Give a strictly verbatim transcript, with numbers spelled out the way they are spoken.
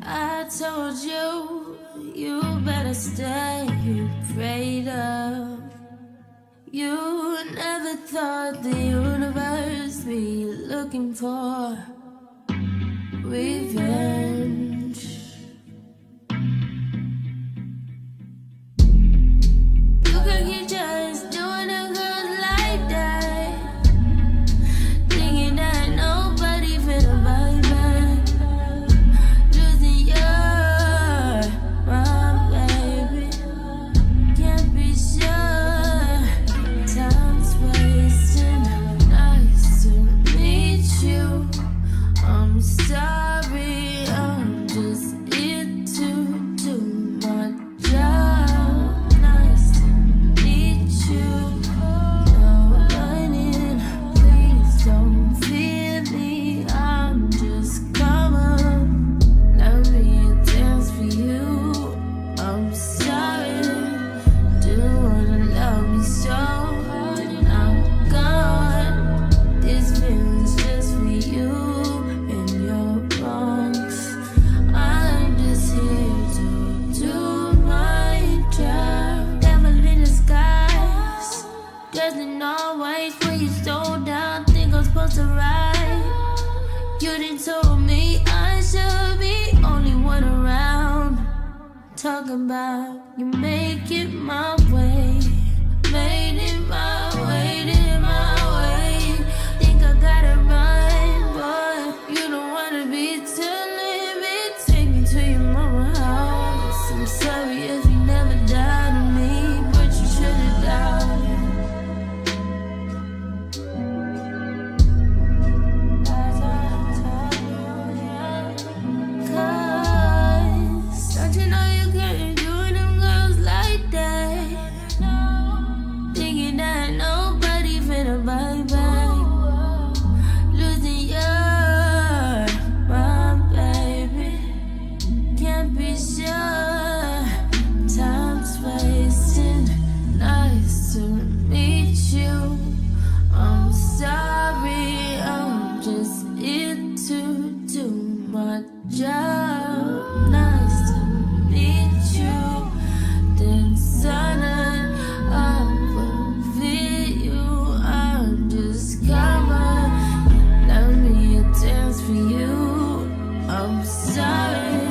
I told you, you better stay prayed up. You never thought the universe be looking for revenge. You could keep just doing a girl like that, thinking that nobody finna buy back. Losing your mind, baby. Can't be sure. Time's wasting. Nice to meet you. I'm sorry, I'm just here to do my job. Nice to meet you. No running, please don't fear me. I'm just coming. Let me dance for you. I'm sorry, didn't wanna love me so. Then I'm gone. This feeling's just for you and your wrongs. I'm just here to do my job. Devil in disguise, doesn't always when you slow down. Think I'm supposed to ride. You didn't tell me I should be only one around. Talking about you make it my way, made it my way, did it my way. Think I gotta run, but you don't wanna be too limit. Take me to your mama house. I'm sorry if you never doubted me, but you should've doubted. Cause don't you know you can't do them girls like that, thinking that nobody finna buy back. Losing your mind, baby. Can't be sure. Time's wasting. Nice to meet you. I'm sorry, I'm just here to do my job. Nice to meet you. Then sudden I will feel you. I'm just coming. Let me dance for you. I'm sorry.